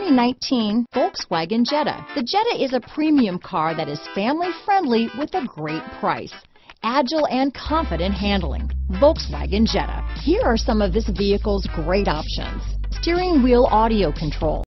2019 Volkswagen Jetta. The Jetta is a premium car that is family-friendly with a great price. Agile and confident handling. Volkswagen Jetta. Here are some of this vehicle's great options: steering wheel audio controls,